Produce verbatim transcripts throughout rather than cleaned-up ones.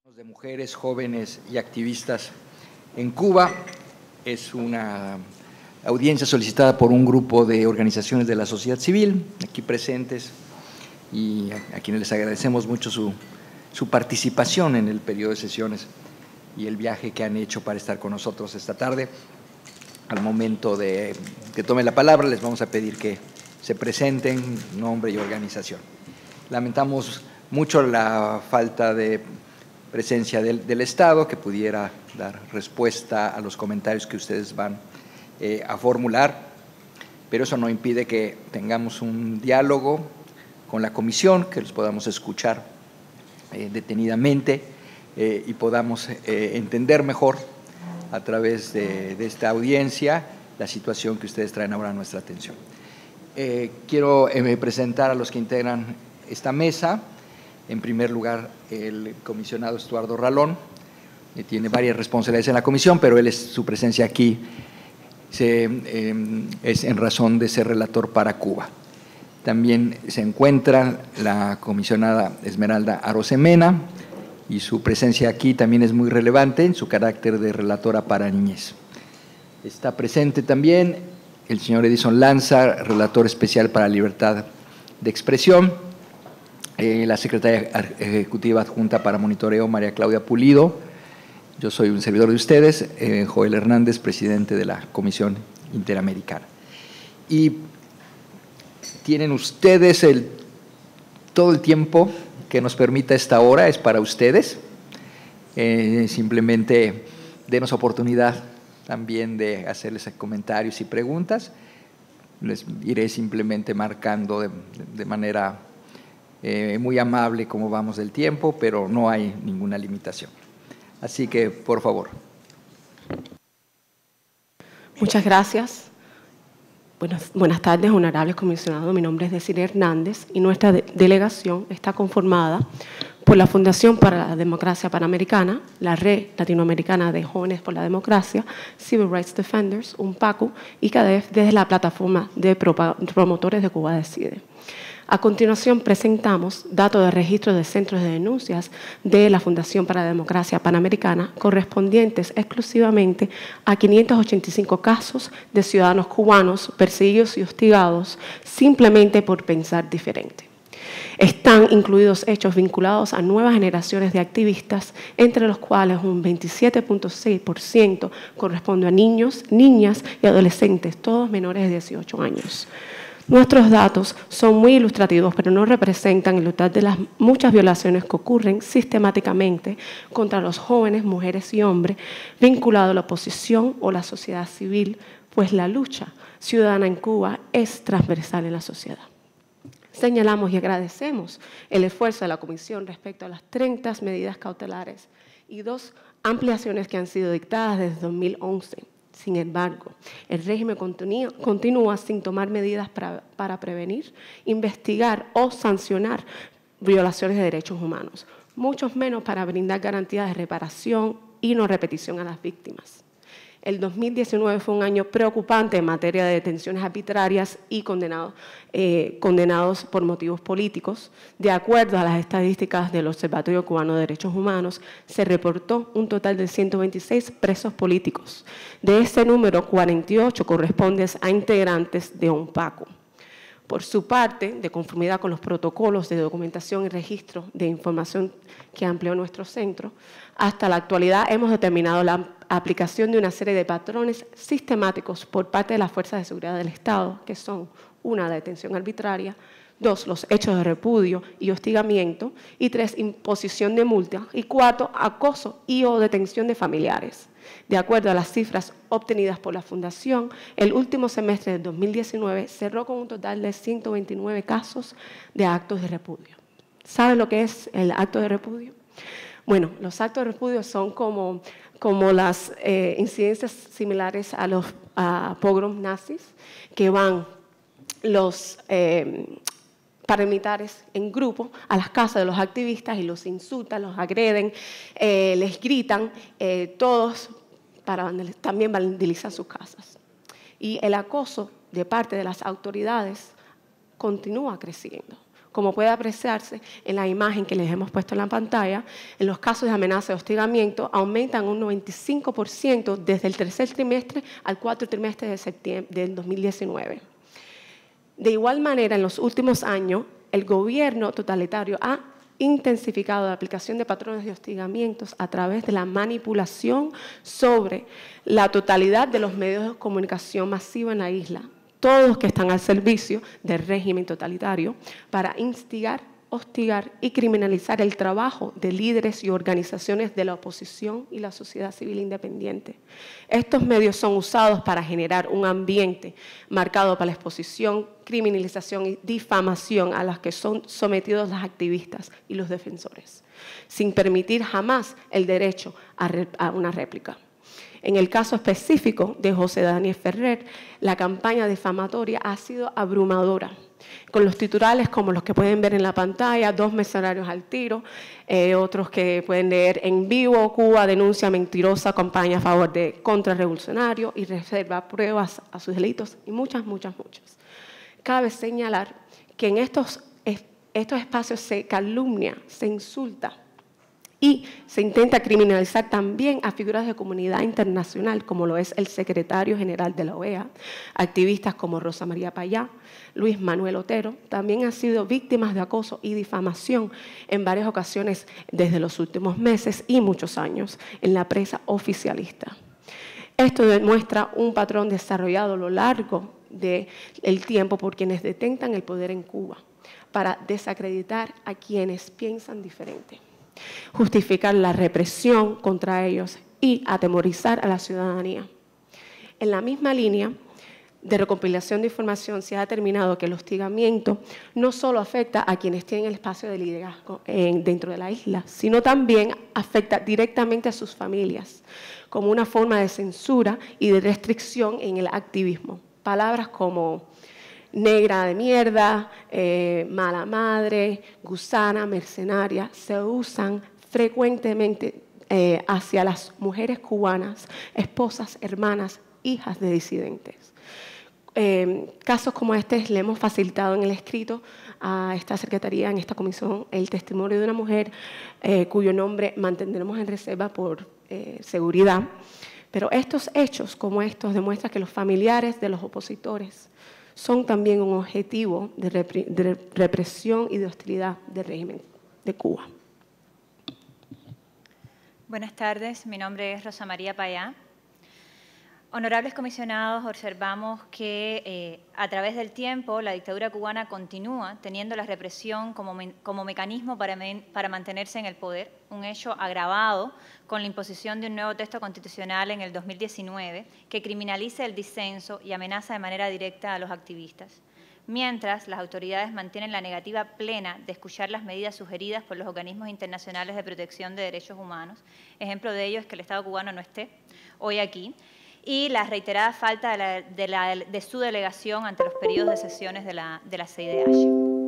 De mujeres, jóvenes y activistas en Cuba. Es una audiencia solicitada por un grupo de organizaciones de la sociedad civil aquí presentes y a, a quienes les agradecemos mucho su, su participación en el periodo de sesiones y el viaje que han hecho para estar con nosotros esta tarde. Al momento de que tome la palabra les vamos a pedir que se presenten nombre y organización. Lamentamos mucho la falta de presencia del, del Estado, que pudiera dar respuesta a los comentarios que ustedes van eh, a formular, pero eso no impide que tengamos un diálogo con la comisión, que los podamos escuchar eh, detenidamente eh, y podamos eh, entender mejor a través de, de esta audiencia la situación que ustedes traen ahora a nuestra atención. Eh, quiero eh, presentar a los que integran esta mesa. En primer lugar, el comisionado Estuardo Ralón, que tiene varias responsabilidades en la comisión, pero él es, su presencia aquí se, eh, es en razón de ser relator para Cuba. También se encuentra la comisionada Esmeralda Arosemena, y su presencia aquí también es muy relevante en su carácter de relatora para niñez. Está presente también el señor Edison Lanza, relator especial para libertad de expresión. Eh, la secretaria ejecutiva adjunta para monitoreo, María Claudia Pulido. Yo soy un servidor de ustedes, eh, Joel Hernández, presidente de la Comisión Interamericana. Y tienen ustedes el, todo el tiempo que nos permita esta hora, es para ustedes. Eh, simplemente denos oportunidad también de hacerles comentarios y preguntas. Les iré simplemente marcando de, de manera Eh, muy amable cómo vamos del tiempo, pero no hay ninguna limitación. Así que, por favor. Muchas gracias. Buenas, buenas tardes, honorables comisionados. Mi nombre es Desiree Hernández y nuestra de delegación está conformada por la Fundación para la Democracia Panamericana, la Red Latinoamericana de Jóvenes por la Democracia, Civil Rights Defenders, UNPACU y CADEF desde la plataforma de promotores de Cuba Decide. A continuación presentamos datos de registro de centros de denuncias de la Fundación para la Democracia Panamericana correspondientes exclusivamente a quinientos ochenta y cinco casos de ciudadanos cubanos perseguidos y hostigados simplemente por pensar diferente. Están incluidos hechos vinculados a nuevas generaciones de activistas, entre los cuales un veintisiete punto seis por ciento corresponde a niños, niñas y adolescentes, todos menores de dieciocho años. Nuestros datos son muy ilustrativos, pero no representan el total de las muchas violaciones que ocurren sistemáticamente contra los jóvenes, mujeres y hombres vinculados a la oposición o la sociedad civil, pues la lucha ciudadana en Cuba es transversal en la sociedad. Señalamos y agradecemos el esfuerzo de la Comisión respecto a las treinta medidas cautelares y dos ampliaciones que han sido dictadas desde dos mil once. Sin embargo, el régimen continúa, continúa sin tomar medidas para, para prevenir, investigar o sancionar violaciones de derechos humanos, mucho menos para brindar garantías de reparación y no repetición a las víctimas. El dos mil diecinueve fue un año preocupante en materia de detenciones arbitrarias y condenados, eh, condenados por motivos políticos. De acuerdo a las estadísticas del Observatorio Cubano de Derechos Humanos, se reportó un total de ciento veintiséis presos políticos. De ese número, cuarenta y ocho corresponden a integrantes de UNPACU. Por su parte, de conformidad con los protocolos de documentación y registro de información que amplió nuestro centro, hasta la actualidad hemos determinado la aplicación de una serie de patrones sistemáticos por parte de las fuerzas de seguridad del Estado, que son una, la detención arbitraria, dos, los hechos de repudio y hostigamiento, y tres, imposición de multa, y cuatro, acoso y o detención de familiares. De acuerdo a las cifras obtenidas por la Fundación, el último semestre de dos mil diecinueve cerró con un total de ciento veintinueve casos de actos de repudio. ¿Saben lo que es el acto de repudio? Bueno, los actos de repudio son como, como las eh, incidencias similares a los a pogroms nazis, que van los eh, paramilitares en grupo a las casas de los activistas y los insultan, los agreden, eh, les gritan, eh, todos para también vandalizar sus casas. Y el acoso de parte de las autoridades continúa creciendo. como puede apreciarse en la imagen que les hemos puesto en la pantalla, en los casos de amenaza y hostigamiento aumentan un noventa y cinco por ciento desde el tercer trimestre al cuarto trimestre de septiembre del dos mil diecinueve. De igual manera, en los últimos años, el gobierno totalitario ha intensificado la aplicación de patrones de hostigamientos a través de la manipulación sobre la totalidad de los medios de comunicación masiva en la isla, todos que están al servicio del régimen totalitario, para instigar, hostigar y criminalizar el trabajo de líderes y organizaciones de la oposición y la sociedad civil independiente. Estos medios son usados para generar un ambiente marcado por la exposición, criminalización y difamación a las que son sometidos los activistas y los defensores, sin permitir jamás el derecho a, a una réplica. En el caso específico de José Daniel Ferrer, la campaña difamatoria ha sido abrumadora, con los titulares como los que pueden ver en la pantalla: dos mercenarios al tiro, eh, otros que pueden leer: en vivo, Cuba denuncia mentirosa campaña a favor de contrarrevolucionarios y reserva pruebas a sus delitos, y muchas, muchas, muchas. Cabe señalar que en estos, estos espacios se calumnia, se insulta y se intenta criminalizar también a figuras de comunidad internacional, como lo es el secretario general de la O E A, activistas como Rosa María Payá, Luis Manuel Otero, también han sido víctimas de acoso y difamación en varias ocasiones desde los últimos meses y muchos años en la prensa oficialista. Esto demuestra un patrón desarrollado a lo largo del tiempo por quienes detentan el poder en Cuba, para desacreditar a quienes piensan diferente, justificar la represión contra ellos y atemorizar a la ciudadanía. En la misma línea de recopilación de información, se ha determinado que el hostigamiento no solo afecta a quienes tienen el espacio de liderazgo en, dentro de la isla, sino también afecta directamente a sus familias, como una forma de censura y de restricción en el activismo. Palabras como negra de mierda, eh, mala madre, gusana, mercenaria, se usan frecuentemente eh, hacia las mujeres cubanas, esposas, hermanas, hijas de disidentes. Eh, casos como este le hemos facilitado en el escrito a esta secretaría, en esta comisión, el testimonio de una mujer eh, cuyo nombre mantendremos en reserva por eh, seguridad. Pero estos hechos como estos demuestran que los familiares de los opositores son también un objetivo de, repre de represión y de hostilidad del régimen de Cuba. Buenas tardes, mi nombre es Rosa María Payá. Honorables comisionados, observamos que eh, a través del tiempo la dictadura cubana continúa teniendo la represión como, me como mecanismo para, para mantenerse en el poder, un hecho agravado con la imposición de un nuevo texto constitucional en el dos mil diecinueve que criminaliza el disenso y amenaza de manera directa a los activistas. Mientras, las autoridades mantienen la negativa plena de escuchar las medidas sugeridas por los organismos internacionales de protección de derechos humanos. Ejemplo de ello es que el Estado cubano no esté hoy aquí, y la reiterada falta de, la, de, la, de su delegación ante los periodos de sesiones de la, de la C I D H,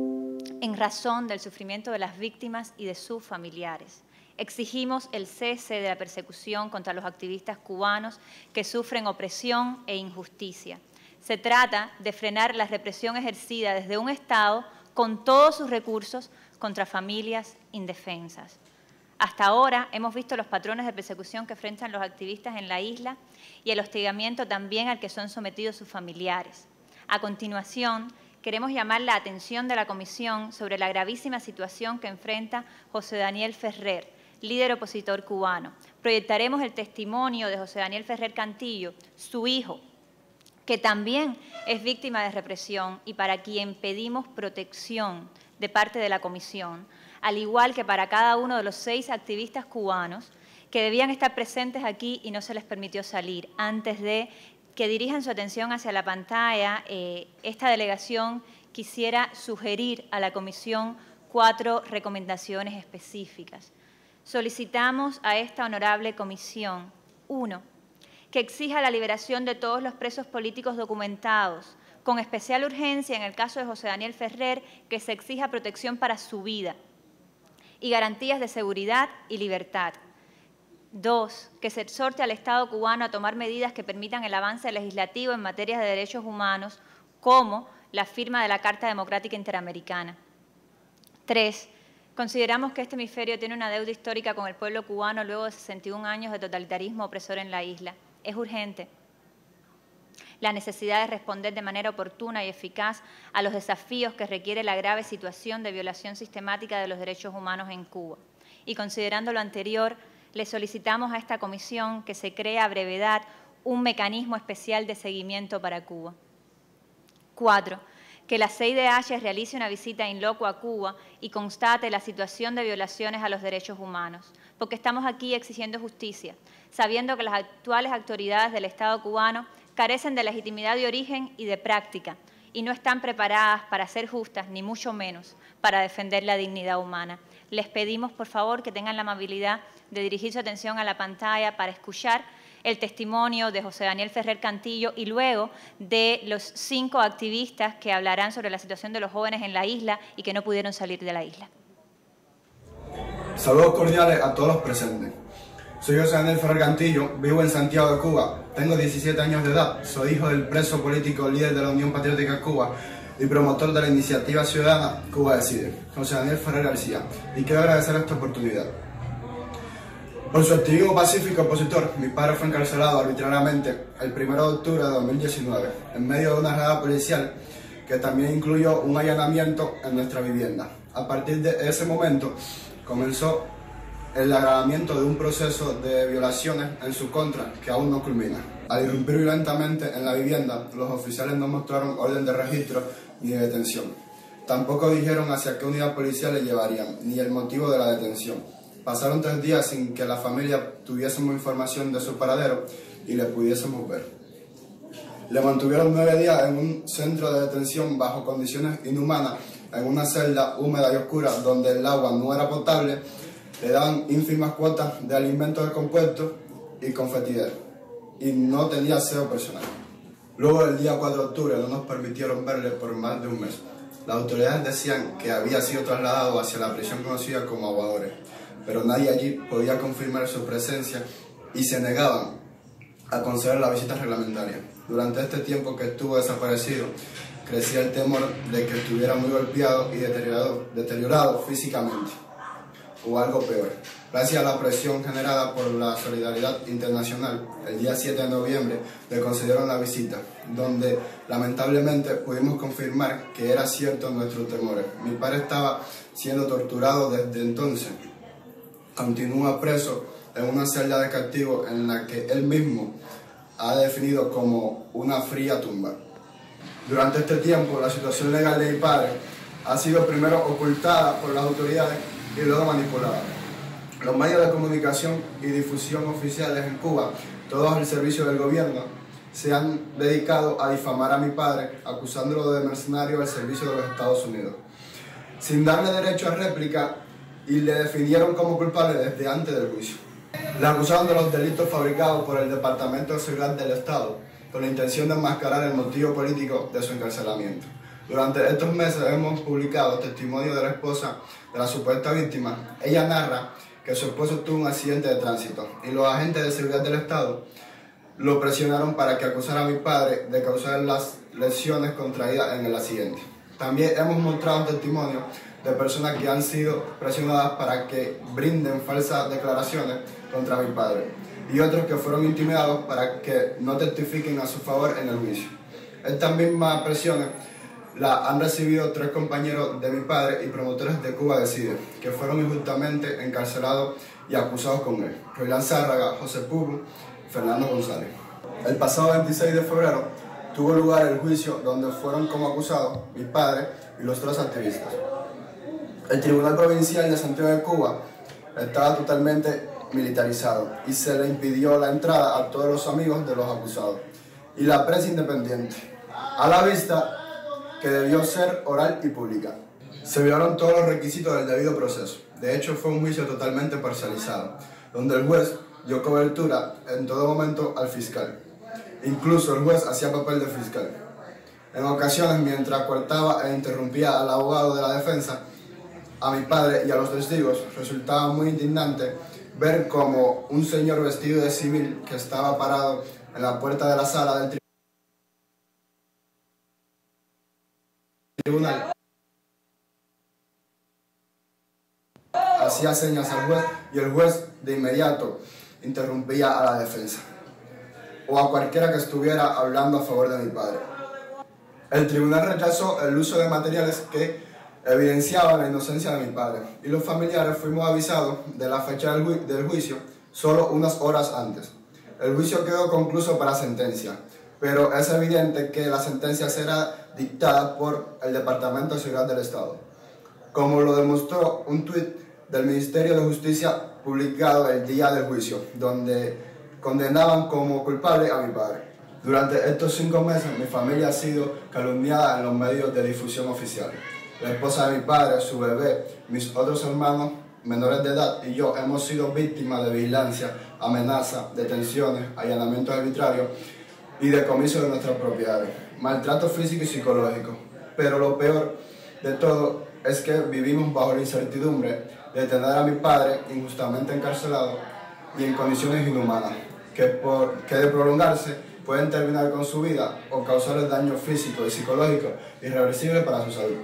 en razón del sufrimiento de las víctimas y de sus familiares. Exigimos el cese de la persecución contra los activistas cubanos que sufren opresión e injusticia. Se trata de frenar la represión ejercida desde un Estado con todos sus recursos contra familias indefensas. Hasta ahora hemos visto los patrones de persecución que enfrentan los activistas en la isla y el hostigamiento también al que son sometidos sus familiares. A continuación, queremos llamar la atención de la Comisión sobre la gravísima situación que enfrenta José Daniel Ferrer, líder opositor cubano. Proyectaremos el testimonio de José Daniel Ferrer Cantillo, su hijo, que también es víctima de represión y para quien pedimos protección de parte de la Comisión, al igual que para cada uno de los seis activistas cubanos que debían estar presentes aquí y no se les permitió salir. Antes de que dirijan su atención hacia la pantalla, eh, esta delegación quisiera sugerir a la Comisión cuatro recomendaciones específicas. Solicitamos a esta honorable comisión, uno, que exija la liberación de todos los presos políticos documentados, con especial urgencia en el caso de José Daniel Ferrer, que se exija protección para su vida y garantías de seguridad y libertad. Dos, que se exhorte al Estado cubano a tomar medidas que permitan el avance legislativo en materias de derechos humanos, como la firma de la Carta Democrática Interamericana. Tres, consideramos que este hemisferio tiene una deuda histórica con el pueblo cubano luego de sesenta y un años de totalitarismo opresor en la isla. Es urgente la necesidad de responder de manera oportuna y eficaz a los desafíos que requiere la grave situación de violación sistemática de los derechos humanos en Cuba. Y considerando lo anterior, le solicitamos a esta comisión que se cree a brevedad un mecanismo especial de seguimiento para Cuba. Cuatro, que la C I D H realice una visita in loco a Cuba y constate la situación de violaciones a los derechos humanos, porque estamos aquí exigiendo justicia, sabiendo que las actuales autoridades del Estado cubano carecen de legitimidad de origen y de práctica, y no están preparadas para ser justas, ni mucho menos para defender la dignidad humana. Les pedimos, por favor, que tengan la amabilidad de dirigir su atención a la pantalla para escuchar el testimonio de José Daniel Ferrer Cantillo y luego de los cinco activistas que hablarán sobre la situación de los jóvenes en la isla y que no pudieron salir de la isla. Saludos cordiales a todos los presentes. Soy José Daniel Ferrer Cantillo, vivo en Santiago de Cuba, tengo diecisiete años de edad, soy hijo del preso político líder de la Unión Patriótica Cuba y promotor de la iniciativa ciudadana Cuba Decide, José Daniel Ferrer García, y quiero agradecer esta oportunidad. Por su activismo pacífico opositor, mi padre fue encarcelado arbitrariamente el primero de octubre de dos mil diecinueve, en medio de una redada policial que también incluyó un allanamiento en nuestra vivienda. A partir de ese momento comenzó el agravamiento de un proceso de violaciones en su contra que aún no culmina. Al irrumpir violentamente en la vivienda, los oficiales no mostraron orden de registro ni de detención. Tampoco dijeron hacia qué unidad policial le llevarían, ni el motivo de la detención. Pasaron tres días sin que la familia tuviésemos información de su paradero y le pudiésemos ver. Le mantuvieron nueve días en un centro de detención bajo condiciones inhumanas, en una celda húmeda y oscura donde el agua no era potable. Le daban ínfimas cuotas de alimentos descompuestos y confetider, y no tenía aseo personal. Luego, el día cuatro de octubre, no nos permitieron verle por más de un mes. Las autoridades decían que había sido trasladado hacia la prisión conocida como Aguadores, pero nadie allí podía confirmar su presencia y se negaban a conceder la visita reglamentaria. Durante este tiempo que estuvo desaparecido, crecía el temor de que estuviera muy golpeado y deteriorado, deteriorado físicamente, o algo peor. Gracias a la presión generada por la solidaridad internacional, el día siete de noviembre le concedieron la visita, donde lamentablemente pudimos confirmar que era cierto nuestros temores. Mi padre estaba siendo torturado desde entonces. Continúa preso en una celda de castigo en la que él mismo ha definido como una fría tumba. Durante este tiempo, la situación legal de mi padre ha sido primero ocultada por las autoridades y luego manipulada. Los medios de comunicación y difusión oficiales en Cuba, todos al servicio del gobierno, se han dedicado a difamar a mi padre, acusándolo de mercenario al servicio de los Estados Unidos, sin darle derecho a réplica, y le definieron como culpable desde antes del juicio. Le acusaron de los delitos fabricados por el Departamento de Seguridad del Estado, con la intención de enmascarar el motivo político de su encarcelamiento. Durante estos meses hemos publicado testimonio de la esposa de la supuesta víctima. Ella narra que su esposo tuvo un accidente de tránsito y los agentes de seguridad del Estado lo presionaron para que acusara a mi padre de causar las lesiones contraídas en el accidente. También hemos mostrado testimonio de personas que han sido presionadas para que brinden falsas declaraciones contra mi padre y otros que fueron intimidados para que no testifiquen a su favor en el juicio. Estas mismas presiones las han recibido tres compañeros de mi padre y promotores de Cuba Decide, que fueron injustamente encarcelados y acusados con él: Roilán Zárraga, José Pubu y Fernando González. El pasado veintiséis de febrero tuvo lugar el juicio donde fueron como acusados mi padre y los tres activistas. El Tribunal Provincial de Santiago de Cuba estaba totalmente militarizado y se le impidió la entrada a todos los amigos de los acusados y la prensa independiente, a la vista que debió ser oral y pública. Se violaron todos los requisitos del debido proceso. De hecho, fue un juicio totalmente parcializado, donde el juez dio cobertura en todo momento al fiscal. Incluso el juez hacía papel de fiscal. En ocasiones, mientras cortaba e interrumpía al abogado de la defensa, a mi padre y a los testigos, resultaba muy indignante ver como un señor vestido de civil que estaba parado en la puerta de la sala del tribunal hacía señas al juez y el juez de inmediato interrumpía a la defensa o a cualquiera que estuviera hablando a favor de mi padre. El tribunal rechazó el uso de materiales que evidenciaban la inocencia de mi padre y los familiares fuimos avisados de la fecha del, ju del juicio solo unas horas antes. El juicio quedó concluso para sentencia, pero es evidente que la sentencia será dictada por el Departamento de Seguridad del Estado, como lo demostró un tuit del Ministerio de Justicia publicado el día del juicio, donde condenaban como culpable a mi padre. Durante estos cinco meses mi familia ha sido calumniada en los medios de difusión oficiales. La esposa de mi padre, su bebé, mis otros hermanos menores de edad y yo hemos sido víctimas de vigilancia, amenaza, detenciones, allanamientos arbitrarios y decomiso de nuestras propiedades, maltrato físico y psicológico. Pero lo peor de todo es que vivimos bajo la incertidumbre de tener a mi padre injustamente encarcelado y en condiciones inhumanas, que, por, que de prolongarse pueden terminar con su vida o causarle daño físico y psicológico irreversible para su salud.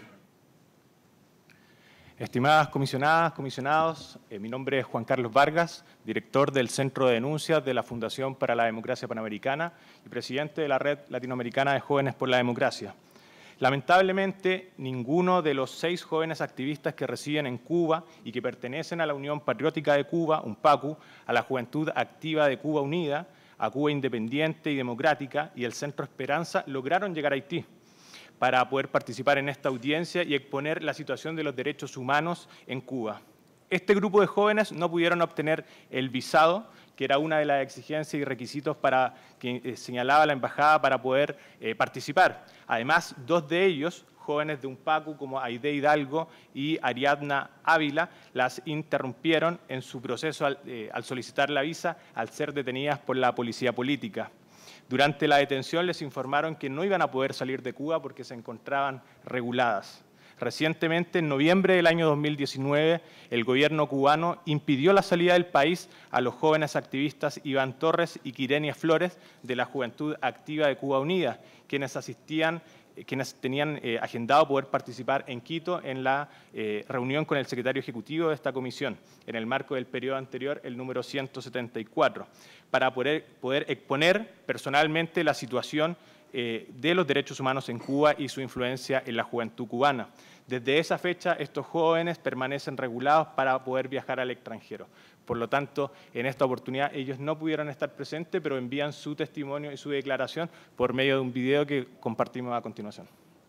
Estimadas comisionadas, comisionados, eh, mi nombre es Juan Carlos Vargas, director del Centro de Denuncias de la Fundación para la Democracia Panamericana y presidente de la Red Latinoamericana de Jóvenes por la Democracia. Lamentablemente, ninguno de los seis jóvenes activistas que residen en Cuba y que pertenecen a la Unión Patriótica de Cuba, UNPACU, a la Juventud Activa de Cuba Unida, a Cuba Independiente y Democrática y el Centro Esperanza lograron llegar a Haití para poder participar en esta audiencia y exponer la situación de los derechos humanos en Cuba. Este grupo de jóvenes no pudieron obtener el visado, que era una de las exigencias y requisitos para, que eh, señalaba la embajada para poder eh, participar. Además, dos de ellos, jóvenes de UNPACU como Aide Hidalgo y Ariadna Ávila, las interrumpieron en su proceso al, eh, al solicitar la visa al ser detenidas por la policía política. Durante la detención les informaron que no iban a poder salir de Cuba porque se encontraban reguladas. Recientemente, en noviembre del año dos mil diecinueve, el gobierno cubano impidió la salida del país a los jóvenes activistas Iván Torres y Quirenia Flores de la Juventud Activa de Cuba Unida, quienes asistían quienes tenían eh, agendado poder participar en Quito en la eh, reunión con el secretario ejecutivo de esta comisión, en el marco del periodo anterior, el número ciento setenta y cuatro, para poder, poder exponer personalmente la situación eh, de los derechos humanos en Cuba y su influencia en la juventud cubana. Desde esa fecha, estos jóvenes permanecen regulados para poder viajar al extranjero. Por lo tanto, en esta oportunidad ellos no pudieron estar presentes, pero envían su testimonio y su declaración por medio de un video que compartimos a continuación.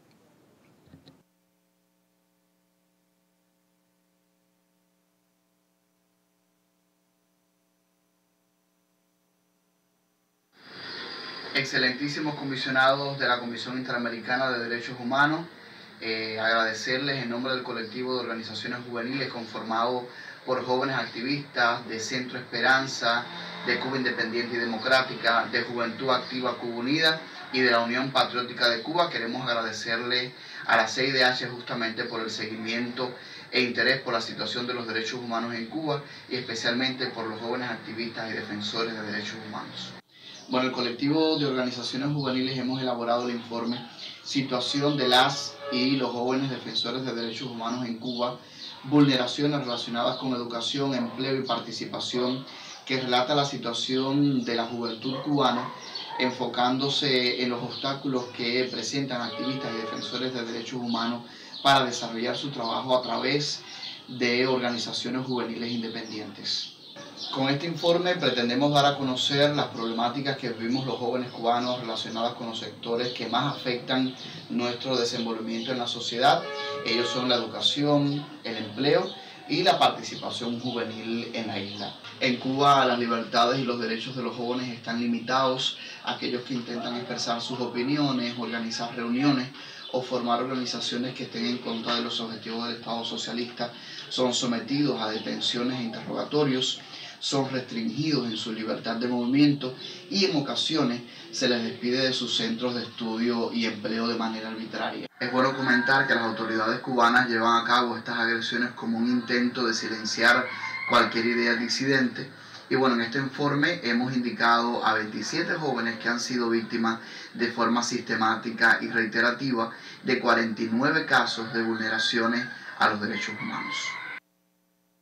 Excelentísimos comisionados de la Comisión Interamericana de Derechos Humanos, eh, agradecerles en nombre del colectivo de organizaciones juveniles conformado por jóvenes activistas de Centro Esperanza, de Cuba Independiente y Democrática, de Juventud Activa Cuba Unida y de la Unión Patriótica de Cuba. Queremos agradecerle a la C I D H justamente por el seguimiento e interés por la situación de los derechos humanos en Cuba y especialmente por los jóvenes activistas y defensores de derechos humanos. Bueno, el colectivo de organizaciones juveniles hemos elaborado el informe Situación de las y los jóvenes defensores de derechos humanos en Cuba, vulneraciones relacionadas con educación, empleo y participación, que relata la situación de la juventud cubana, enfocándose en los obstáculos que presentan activistas y defensores de derechos humanos para desarrollar su trabajo a través de organizaciones juveniles independientes. Con este informe pretendemos dar a conocer las problemáticas que vivimos los jóvenes cubanos relacionadas con los sectores que más afectan nuestro desenvolvimiento en la sociedad. Ellos son la educación, el empleo y la participación juvenil en la isla. En Cuba las libertades y los derechos de los jóvenes están limitados a aquellos que intentan expresar sus opiniones, organizar reuniones o formar organizaciones que estén en contra de los objetivos del Estado socialista. Son sometidos a detenciones e interrogatorios, son restringidos en su libertad de movimiento y en ocasiones se les despide de sus centros de estudio y empleo de manera arbitraria. Es bueno comentar que las autoridades cubanas llevan a cabo estas agresiones como un intento de silenciar cualquier idea disidente. Y bueno, en este informe hemos indicado a veintisiete jóvenes que han sido víctimas de forma sistemática y reiterativa de cuarenta y nueve casos de vulneraciones a los derechos humanos.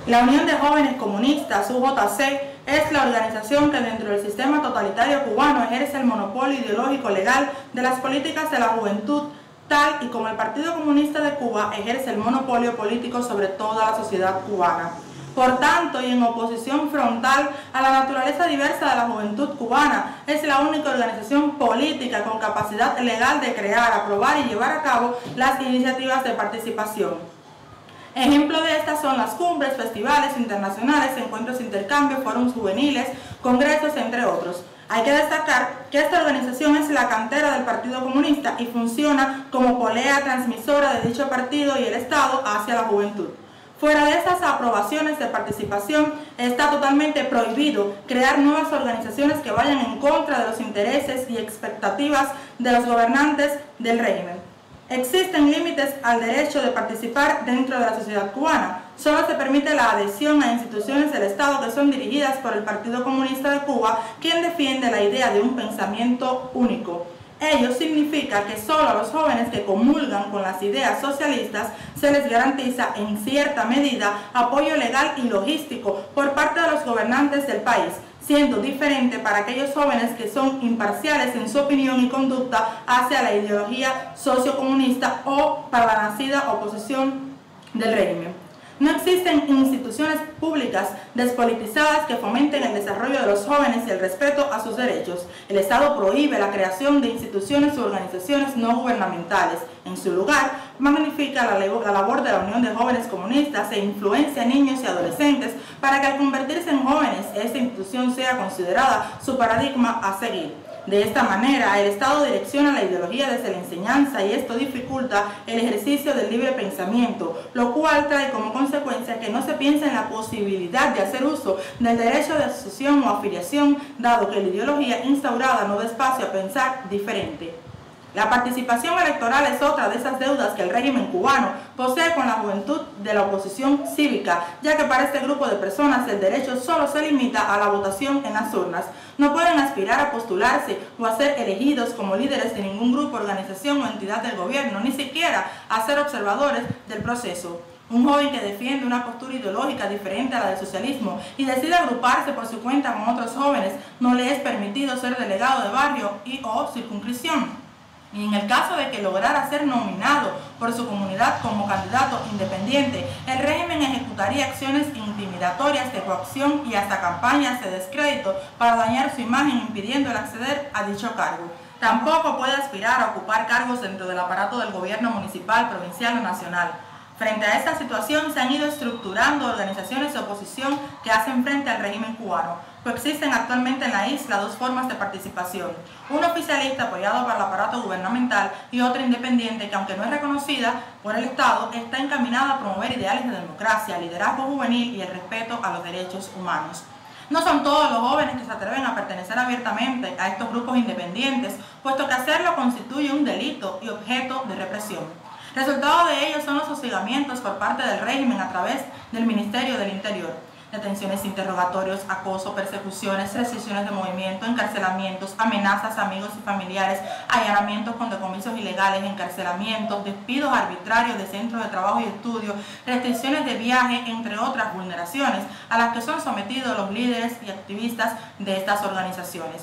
La Unión de Jóvenes Comunistas, U J C, es la organización que dentro del sistema totalitario cubano ejerce el monopolio ideológico legal de las políticas de la juventud, tal y como el Partido Comunista de Cuba ejerce el monopolio político sobre toda la sociedad cubana. Por tanto, y en oposición frontal a la naturaleza diversa de la juventud cubana, es la única organización política con capacidad legal de crear, aprobar y llevar a cabo las iniciativas de participación. Ejemplo de estas son las cumbres, festivales internacionales, encuentros de intercambio, foros juveniles, congresos, entre otros. Hay que destacar que esta organización es la cantera del Partido Comunista y funciona como polea transmisora de dicho partido y el Estado hacia la juventud. Fuera de esas aprobaciones de participación, está totalmente prohibido crear nuevas organizaciones que vayan en contra de los intereses y expectativas de los gobernantes del régimen. Existen límites al derecho de participar dentro de la sociedad cubana. Solo se permite la adhesión a instituciones del Estado que son dirigidas por el Partido Comunista de Cuba, quien defiende la idea de un pensamiento único. Ello significa que solo a los jóvenes que comulgan con las ideas socialistas se les garantiza en cierta medida apoyo legal y logístico por parte de los gobernantes del país, siendo diferente para aquellos jóvenes que son imparciales en su opinión y conducta hacia la ideología sociocomunista o para la nacida oposición del régimen. No existen instituciones públicas despolitizadas que fomenten el desarrollo de los jóvenes y el respeto a sus derechos. El Estado prohíbe la creación de instituciones u organizaciones no gubernamentales. En su lugar, magnifica la labor de la Unión de Jóvenes Comunistas e influencia a niños y adolescentes para que al convertirse en jóvenes, esta institución sea considerada su paradigma a seguir. De esta manera, el Estado direcciona la ideología desde la enseñanza y esto dificulta el ejercicio del libre pensamiento, lo cual trae como consecuencia que no se piensa en la posibilidad de hacer uso del derecho de asociación o afiliación, dado que la ideología instaurada no da espacio a pensar diferente. La participación electoral es otra de esas deudas que el régimen cubano posee con la juventud de la oposición cívica, ya que para este grupo de personas el derecho solo se limita a la votación en las urnas. No pueden aspirar a postularse o a ser elegidos como líderes de ningún grupo, organización o entidad del gobierno, ni siquiera a ser observadores del proceso. Un joven que defiende una postura ideológica diferente a la del socialismo y decide agruparse por su cuenta con otros jóvenes, no le es permitido ser delegado de barrio y o circunscripción. Y en el caso de que lograra ser nominado por su comunidad como candidato independiente, el régimen ejecutaría acciones intimidatorias de coacción y hasta campañas de descrédito para dañar su imagen, impidiendo el acceder a dicho cargo. Tampoco puede aspirar a ocupar cargos dentro del aparato del gobierno municipal, provincial o nacional. Frente a esta situación se han ido estructurando organizaciones de oposición que hacen frente al régimen cubano. Coexisten actualmente en la isla dos formas de participación, una oficialista apoyada por el aparato gubernamental y otra independiente que, aunque no es reconocida por el Estado, está encaminada a promover ideales de democracia, liderazgo juvenil y el respeto a los derechos humanos. No son todos los jóvenes que se atreven a pertenecer abiertamente a estos grupos independientes, puesto que hacerlo constituye un delito y objeto de represión. Resultado de ello son los hostigamientos por parte del régimen a través del Ministerio del Interior. Detenciones, interrogatorios, acoso, persecuciones, restricciones de movimiento, encarcelamientos, amenazas a amigos y familiares, allanamientos con decomisos ilegales, encarcelamientos, despidos arbitrarios de centros de trabajo y estudio, restricciones de viaje, entre otras vulneraciones a las que son sometidos los líderes y activistas de estas organizaciones.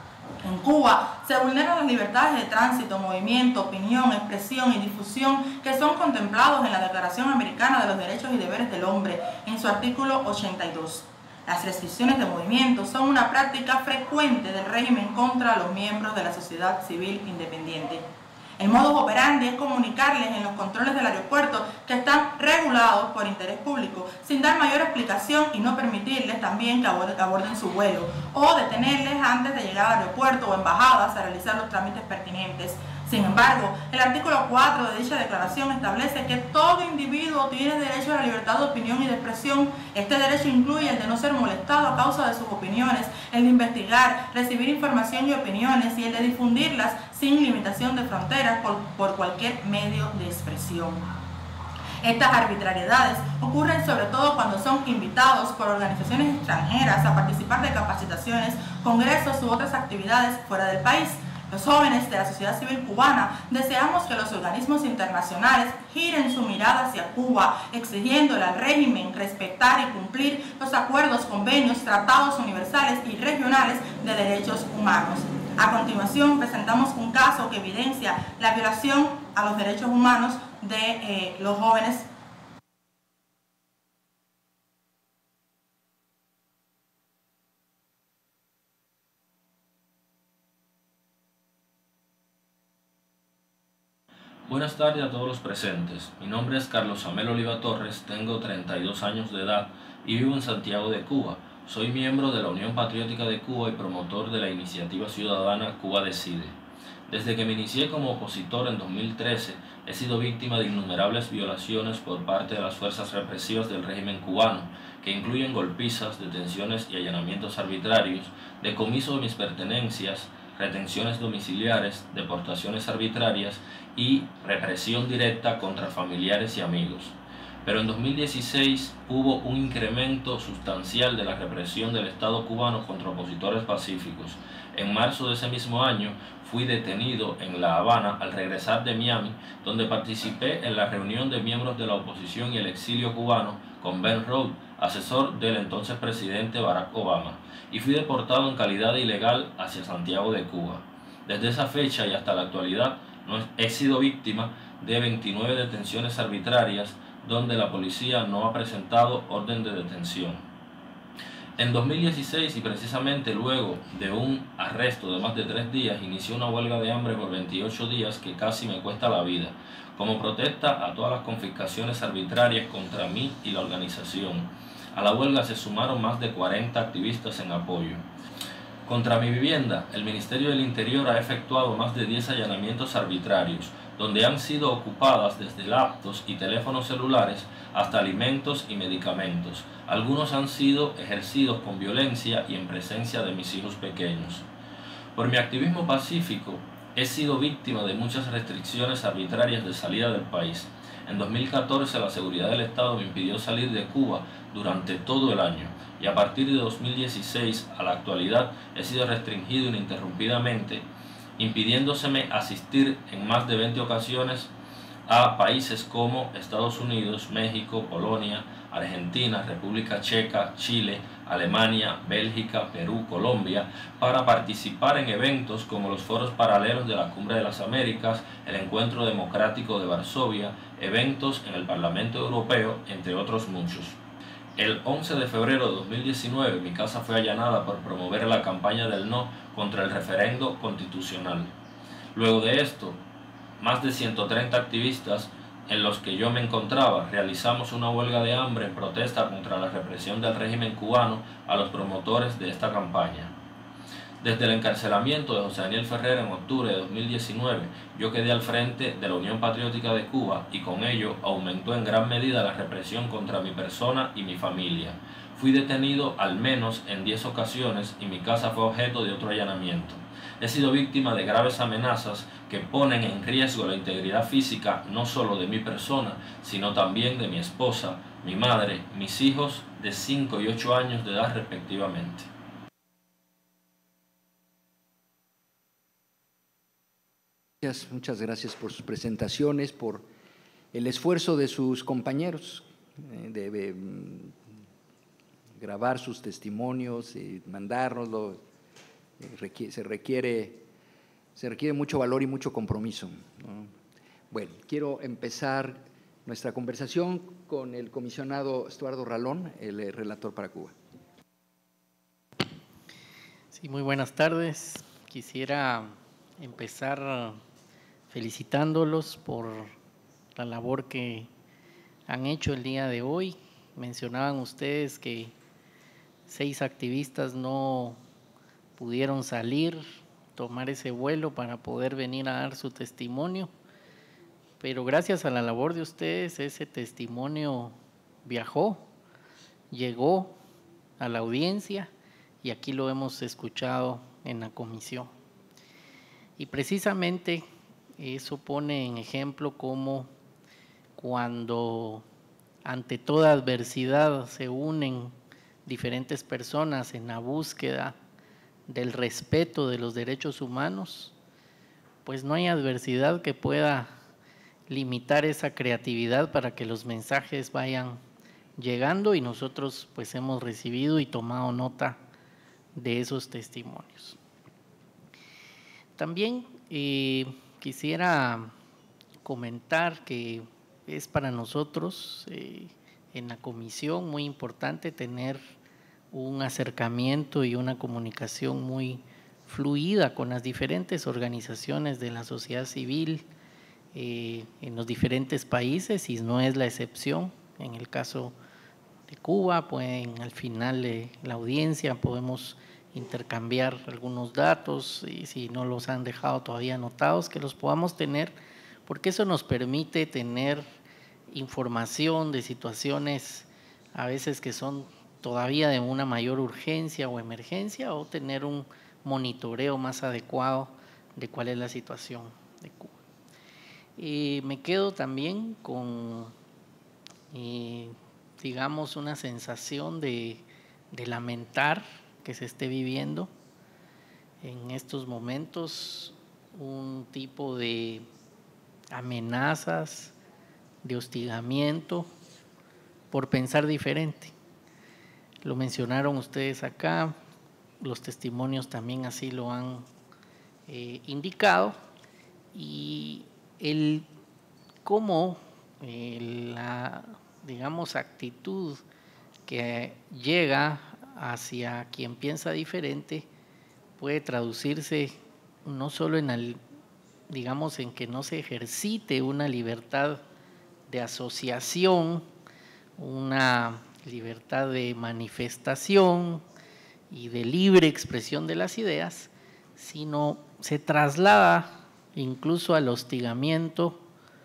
En Cuba se vulneran las libertades de tránsito, movimiento, opinión, expresión y difusión que son contemplados en la Declaración Americana de los Derechos y Deberes del Hombre, en su artículo ochenta y dos. Las restricciones de movimiento son una práctica frecuente del régimen contra los miembros de la sociedad civil independiente. El modus operandi es comunicarles en los controles del aeropuerto que están regulados por interés público, sin dar mayor explicación y no permitirles también que aborden su vuelo, o detenerles antes de llegar al aeropuerto o embajadas a realizar los trámites pertinentes. Sin embargo, el artículo cuatro de dicha declaración establece que todo individuo tiene derecho a la libertad de opinión y de expresión. Este derecho incluye el de no ser molestado a causa de sus opiniones, el de investigar, recibir información y opiniones y el de difundirlas sin limitación de fronteras por, por cualquier medio de expresión. Estas arbitrariedades ocurren sobre todo cuando son invitados por organizaciones extranjeras a participar de capacitaciones, congresos u otras actividades fuera del país. Los jóvenes de la sociedad civil cubana deseamos que los organismos internacionales giren su mirada hacia Cuba, exigiéndole al régimen respetar y cumplir los acuerdos, convenios, tratados universales y regionales de derechos humanos. A continuación, presentamos un caso que evidencia la violación a los derechos humanos de eh, los jóvenes. Buenas tardes a todos los presentes. Mi nombre es Carlos Amel Oliva Torres, tengo treinta y dos años de edad y vivo en Santiago de Cuba. Soy miembro de la Unión Patriótica de Cuba y promotor de la iniciativa ciudadana Cuba Decide. Desde que me inicié como opositor en dos mil trece, he sido víctima de innumerables violaciones por parte de las fuerzas represivas del régimen cubano, que incluyen golpizas, detenciones y allanamientos arbitrarios, decomiso de mis pertenencias, retenciones domiciliares, deportaciones arbitrarias y represión directa contra familiares y amigos. Pero en dos mil dieciséis hubo un incremento sustancial de la represión del Estado cubano contra opositores pacíficos. En marzo de ese mismo año fui detenido en La Habana al regresar de Miami, donde participé en la reunión de miembros de la oposición y el exilio cubano con Ben Rhodes, asesor del entonces presidente Barack Obama, y fui deportado en calidad de ilegal hacia Santiago de Cuba. Desde esa fecha y hasta la actualidad no he sido víctima de veintinueve detenciones arbitrarias donde la policía no ha presentado orden de detención. En dos mil dieciséis, y precisamente luego de un arresto de más de tres días, inicié una huelga de hambre por veintiocho días que casi me cuesta la vida, como protesta a todas las confiscaciones arbitrarias contra mí y la organización. A la huelga se sumaron más de cuarenta activistas en apoyo. Contra mi vivienda, el Ministerio del Interior ha efectuado más de diez allanamientos arbitrarios, donde han sido ocupadas desde laptops y teléfonos celulares hasta alimentos y medicamentos. Algunos han sido ejercidos con violencia y en presencia de mis hijos pequeños. Por mi activismo pacífico, he sido víctima de muchas restricciones arbitrarias de salida del país. En dos mil catorce, la seguridad del Estado me impidió salir de Cuba durante todo el año, y a partir de dos mil dieciséis a la actualidad he sido restringido ininterrumpidamente, impidiéndoseme asistir en más de veinte ocasiones a países como Estados Unidos, México, Polonia, Argentina, República Checa, Chile, Alemania, Bélgica, Perú, Colombia, para participar en eventos como los foros paralelos de la Cumbre de las Américas, el Encuentro Democrático de Varsovia, eventos en el Parlamento Europeo, entre otros muchos. El once de febrero de dos mil diecinueve, mi casa fue allanada por promover la campaña del no contra el referendo constitucional. Luego de esto, más de ciento treinta activistas en los que yo me encontraba realizamos una huelga de hambre en protesta contra la represión del régimen cubano a los promotores de esta campaña. Desde el encarcelamiento de José Daniel Ferrer en octubre de dos mil diecinueve, yo quedé al frente de la Unión Patriótica de Cuba y con ello aumentó en gran medida la represión contra mi persona y mi familia. Fui detenido al menos en diez ocasiones y mi casa fue objeto de otro allanamiento. He sido víctima de graves amenazas que ponen en riesgo la integridad física no solo de mi persona, sino también de mi esposa, mi madre, mis hijos de cinco y ocho años de edad respectivamente. Muchas gracias por sus presentaciones, por el esfuerzo de sus compañeros eh, de, de grabar sus testimonios y mandárnoslo. Eh, requiere, se, requiere, se requiere mucho valor y mucho compromiso, ¿no? Bueno, quiero empezar nuestra conversación con el comisionado Estuardo Ralón, el eh, relator para Cuba. Sí, muy buenas tardes. Quisiera empezar felicitándolos por la labor que han hecho el día de hoy. Mencionaban ustedes que seis activistas no pudieron salir, tomar ese vuelo para poder venir a dar su testimonio, pero gracias a la labor de ustedes ese testimonio viajó, llegó a la audiencia y aquí lo hemos escuchado en la comisión. Y precisamente eso pone en ejemplo cómo cuando ante toda adversidad se unen diferentes personas en la búsqueda del respeto de los derechos humanos, pues no hay adversidad que pueda limitar esa creatividad para que los mensajes vayan llegando, y nosotros pues hemos recibido y tomado nota de esos testimonios. También eh, quisiera comentar que es para nosotros eh, en la comisión muy importante tener un acercamiento y una comunicación muy fluida con las diferentes organizaciones de la sociedad civil eh, en los diferentes países, y no es la excepción. En el caso de Cuba, pueden al final de la audiencia podemos intercambiar algunos datos, y si no los han dejado todavía anotados, que los podamos tener, porque eso nos permite tener información de situaciones a veces que son todavía de una mayor urgencia o emergencia, o tener un monitoreo más adecuado de cuál es la situación de Cuba. Y me quedo también con, eh, digamos, una sensación de, de lamentar que se esté viviendo en estos momentos un tipo de amenazas, de hostigamiento por pensar diferente. Lo mencionaron ustedes acá, los testimonios también así lo han eh, indicado, y el cómo eh, la, digamos, actitud que llega hacia quien piensa diferente puede traducirse no solo en el, digamos, en que no se ejercite una libertad de asociación, una libertad de manifestación y de libre expresión de las ideas, sino se traslada incluso al hostigamiento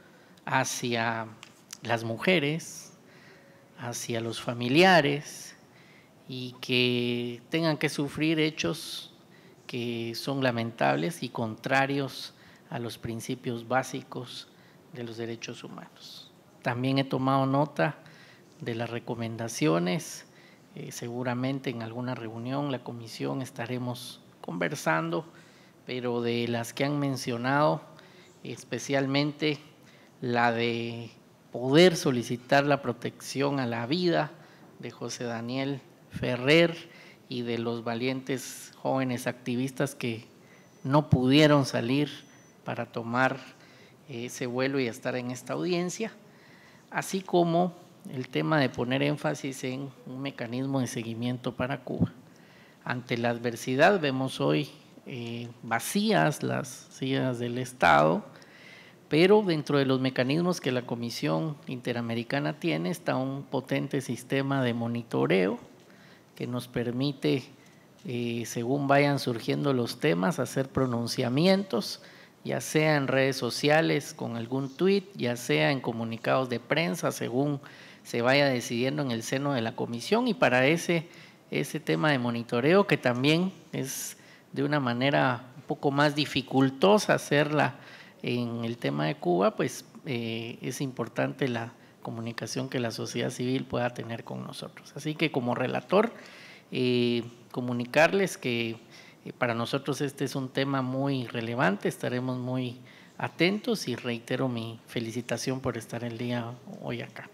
hacia las mujeres, hacia los familiares, y que tengan que sufrir hechos que son lamentables y contrarios a los principios básicos de los derechos humanos. También he tomado nota de las recomendaciones, eh, seguramente en alguna reunión la comisión estaremos conversando, pero de las que han mencionado, especialmente la de poder solicitar la protección a la vida de José Daniel Ferrer y de los valientes jóvenes activistas que no pudieron salir para tomar ese vuelo y estar en esta audiencia, así como el tema de poner énfasis en un mecanismo de seguimiento para Cuba. Ante la adversidad vemos hoy eh, vacías las sillas del Estado, pero dentro de los mecanismos que la Comisión Interamericana tiene está un potente sistema de monitoreo que nos permite, eh, según vayan surgiendo los temas, hacer pronunciamientos, ya sea en redes sociales con algún tuit, ya sea en comunicados de prensa, según se vaya decidiendo en el seno de la comisión. Y para ese, ese tema de monitoreo, que también es de una manera un poco más dificultosa hacerla en el tema de Cuba, pues eh, es importante la comunicación que la sociedad civil pueda tener con nosotros. Así que como relator, eh, comunicarles que eh, para nosotros este es un tema muy relevante, estaremos muy atentos, y reitero mi felicitación por estar el día hoy acá.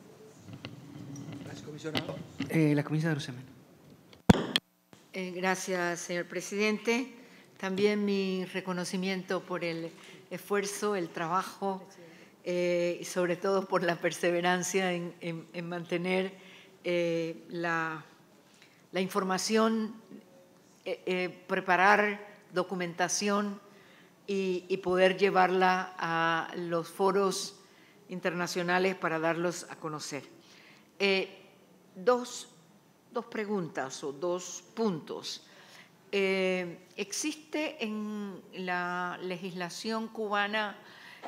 Gracias, comisionado. Eh, la comisionada Arosemena. Eh, gracias, señor presidente. También mi reconocimiento por el esfuerzo, el trabajo, eh, y sobre todo por la perseverancia en, en, en mantener eh, la, la información, eh, eh, preparar documentación y, y poder llevarla a los foros internacionales para darlos a conocer. Eh, dos, dos preguntas o dos puntos. Eh, ¿Existe en la legislación cubana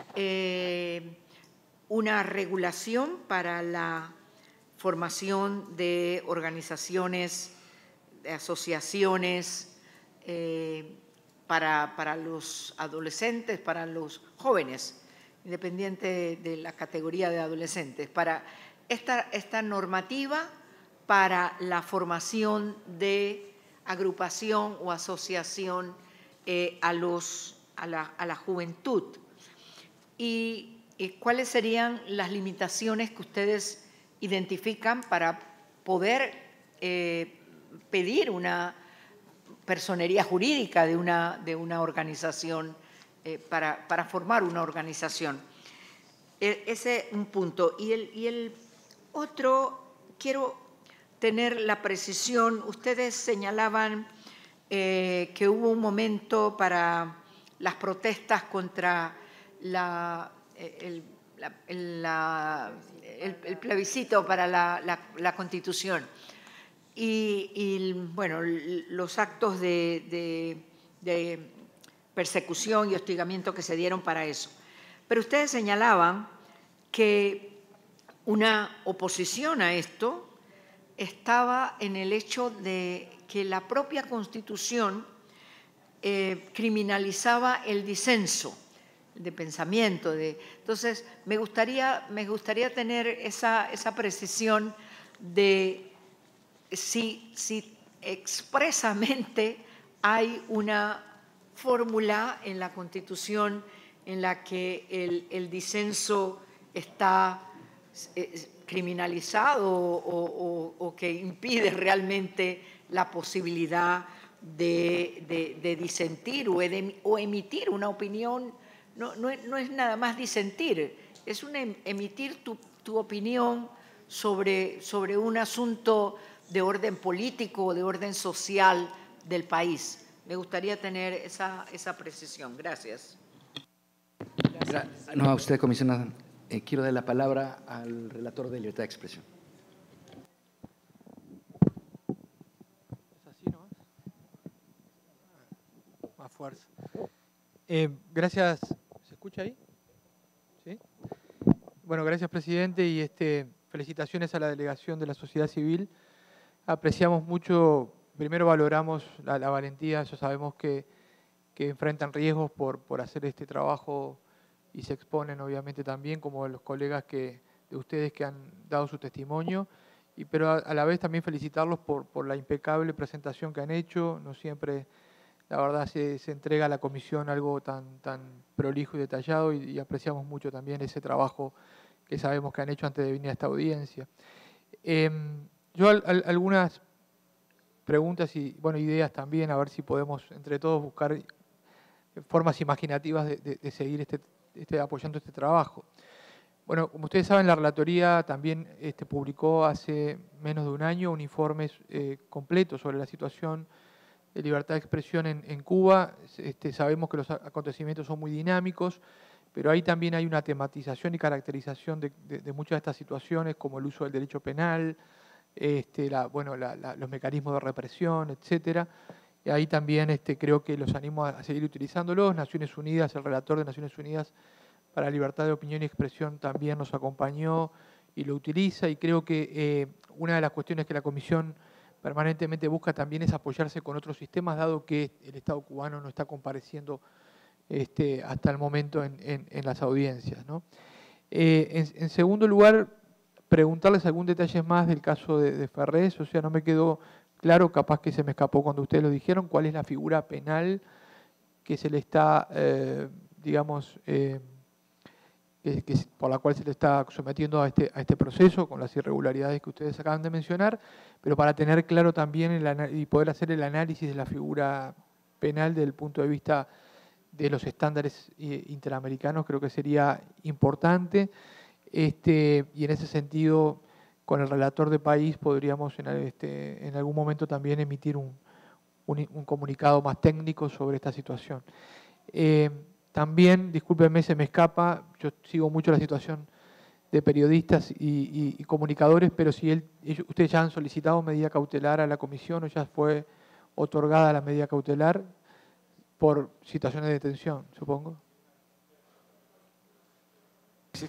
eh, una regulación para la formación de organizaciones, de asociaciones eh, para, para los adolescentes, para los jóvenes, independiente de, de la categoría de adolescentes, para esta, esta normativa para la formación de agrupación o asociación eh, a los a, la, a la juventud. Y, y cuáles serían las limitaciones que ustedes identifican para poder eh, pedir una personería jurídica de una, de una organización, eh, para, para formar una organización. E, ese es un punto. Y el, y el otro, quiero tener la precisión, ustedes señalaban eh, que hubo un momento para las protestas contra la, el, la, la, el, el plebiscito para la, la, la Constitución. Y, y, bueno, los actos de, de, de persecución y hostigamiento que se dieron para eso. Pero ustedes señalaban que una oposición a esto estaba en el hecho de que la propia Constitución eh, criminalizaba el disenso de pensamiento. De, entonces, me gustaría, me gustaría tener esa, esa precisión de Si, si expresamente hay una fórmula en la Constitución en la que el, el disenso está eh, criminalizado o, o, o que impide realmente la posibilidad de, de, de disentir o, de, o emitir una opinión. No, no, no es nada más disentir, es un emitir tu, tu opinión sobre, sobre un asunto de orden político o de orden social del país. Me gustaría tener esa, esa precisión. Gracias. Gracias. No, a usted, comisionada. Eh, quiero dar la palabra al relator de libertad de expresión. ¿Es así nomás? Más fuerza. Eh, gracias. ¿Se escucha ahí? ¿Sí? Bueno, gracias, presidente, y este, felicitaciones a la delegación de la sociedad civil. Apreciamos mucho, primero valoramos la, la valentía, ya sabemos que, que enfrentan riesgos por, por hacer este trabajo y se exponen obviamente también, como los colegas que, de ustedes que han dado su testimonio, y, pero a, a la vez también felicitarlos por, por la impecable presentación que han hecho. No siempre, la verdad, se, se entrega a la comisión algo tan, tan prolijo y detallado, y, y apreciamos mucho también ese trabajo que sabemos que han hecho antes de venir a esta audiencia. Eh, Yo al, al, algunas preguntas y bueno, ideas también, a ver si podemos entre todos buscar formas imaginativas de, de, de seguir este, este, apoyando este trabajo. Bueno, como ustedes saben, la relatoría también este, publicó hace menos de un año un informe eh, completo sobre la situación de libertad de expresión en, en Cuba. Este, sabemos que los acontecimientos son muy dinámicos, pero ahí también hay una tematización y caracterización de, de, de muchas de estas situaciones, como el uso del derecho penal, Este, la, bueno, la, la, los mecanismos de represión, etcétera. Y ahí también este, creo que los animo a, a seguir utilizándolos. Naciones Unidas, el relator de Naciones Unidas para la Libertad de Opinión y Expresión también nos acompañó y lo utiliza. Y creo que eh, una de las cuestiones que la Comisión permanentemente busca también es apoyarse con otros sistemas, dado que el Estado cubano no está compareciendo este, hasta el momento en, en, en las audiencias, ¿no? Eh, en, en segundo lugar, preguntarles algún detalle más del caso de, de Ferrés. O sea, no me quedó claro, capaz que se me escapó cuando ustedes lo dijeron, cuál es la figura penal que se le está, eh, digamos, eh, que, que, por la cual se le está sometiendo a este, a este proceso, con las irregularidades que ustedes acaban de mencionar, pero para tener claro también el, y poder hacer el análisis de la figura penal desde el punto de vista de los estándares interamericanos, creo que sería importante. Este, y en ese sentido, con el relator de país podríamos en, este, en algún momento también emitir un, un, un comunicado más técnico sobre esta situación. Eh, también, discúlpenme, se me escapa, yo sigo mucho la situación de periodistas y, y, y comunicadores, pero si él, ellos, ustedes ya han solicitado medida cautelar a la comisión o ya fue otorgada la medida cautelar por situaciones de detención, supongo. Sí.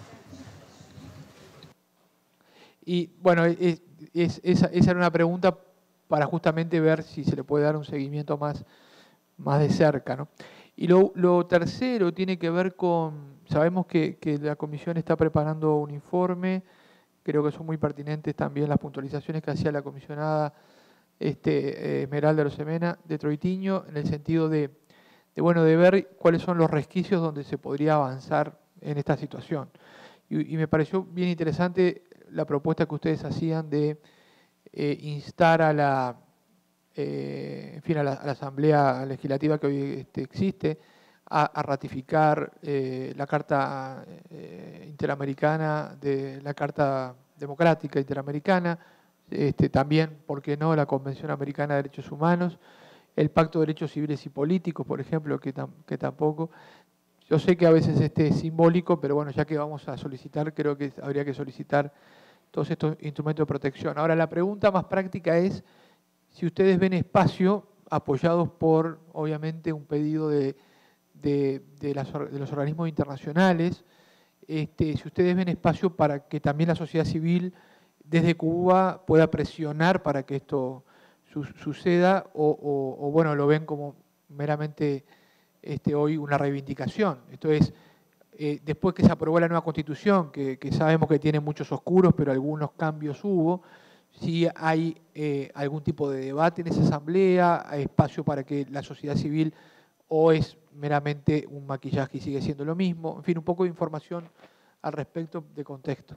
Y bueno, es, es, esa, esa era una pregunta para justamente ver si se le puede dar un seguimiento más, más de cerca, ¿no? Y lo, lo tercero tiene que ver con, sabemos que, que la comisión está preparando un informe, creo que son muy pertinentes también las puntualizaciones que hacía la comisionada este, eh, Esmeralda Rosemena de Troitiño, en el sentido de, de, bueno, de ver cuáles son los resquicios donde se podría avanzar en esta situación. Y, y me pareció bien interesante la propuesta que ustedes hacían de eh, instar a la, eh, en fin, a la, a la Asamblea Legislativa que hoy este, existe a, a ratificar eh, la Carta eh, Interamericana, de la Carta Democrática Interamericana, este, también, ¿por qué no?, la Convención Americana de Derechos Humanos, el Pacto de Derechos Civiles y Políticos, por ejemplo, que, tam, que tampoco. Yo sé que a veces este es simbólico, pero bueno, ya que vamos a solicitar, creo que habría que solicitar todos estos instrumentos de protección. Ahora, la pregunta más práctica es si ustedes ven espacio, apoyados por, obviamente, un pedido de, de, de, las, de los organismos internacionales, este, si ustedes ven espacio para que también la sociedad civil desde Cuba pueda presionar para que esto su, suceda, o, o, o, bueno, lo ven como meramente este, hoy una reivindicación. Esto es, eh, después que se aprobó la nueva Constitución, que, que sabemos que tiene muchos oscuros, pero algunos cambios hubo, si hay eh, algún tipo de debate en esa asamblea, hay espacio para que la sociedad civil, o es meramente un maquillaje y sigue siendo lo mismo. En fin, un poco de información al respecto de contexto.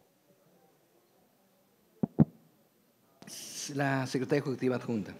La secretaria ejecutiva adjunta.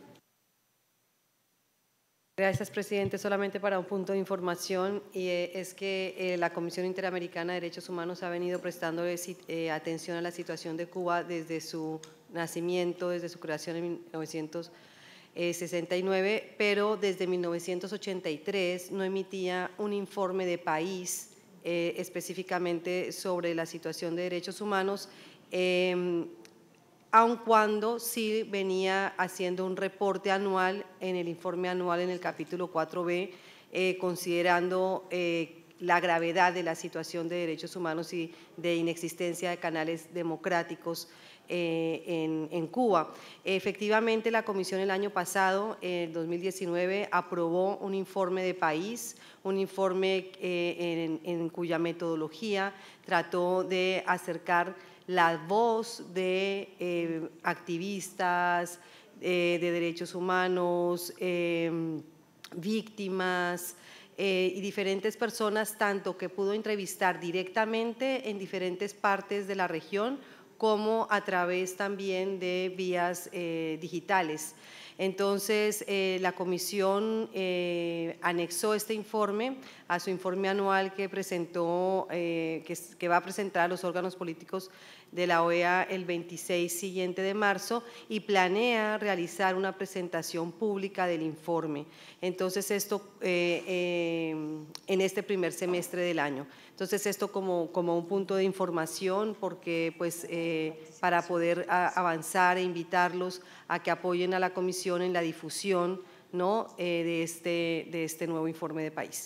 Gracias, presidente. Solamente para un punto de información, y eh, es que eh, la Comisión Interamericana de Derechos Humanos ha venido prestando eh, atención a la situación de Cuba desde su nacimiento, desde su creación en mil novecientos sesenta y nueve, pero desde mil novecientos ochenta y tres no emitía un informe de país eh, específicamente sobre la situación de derechos humanos, eh, aun cuando sí venía haciendo un reporte anual en el informe anual en el capítulo cuatro B, eh, considerando eh, la gravedad de la situación de derechos humanos y de inexistencia de canales democráticos eh, en, en Cuba. Efectivamente, la Comisión el año pasado, en el dos mil diecinueve, aprobó un informe de país, un informe eh, en, en cuya metodología trató de acercar la voz de eh, activistas eh, de derechos humanos, eh, víctimas eh, y diferentes personas, tanto que pudo entrevistar directamente en diferentes partes de la región como a través también de vías eh, digitales. Entonces, eh, la Comisión eh, anexó este informe a su informe anual que presentó, eh, que, que va a presentar a los órganos políticos de la O E A el veintiséis siguiente de marzo, y planea realizar una presentación pública del informe. Entonces, esto eh, eh, en este primer semestre del año. Entonces, esto como, como un punto de información, porque pues eh, para poder a, avanzar e invitarlos a que apoyen a la Comisión en la difusión, ¿no?, eh, de, este, de este nuevo informe de país.